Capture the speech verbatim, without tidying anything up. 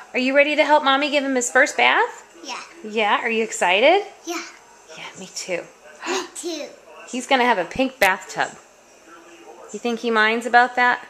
Are you ready to help Mommy give him his first bath? Yeah. Yeah? Are you excited? Yeah. Yeah, me too. Me too. He's going to have a pink bathtub. You think he minds about that?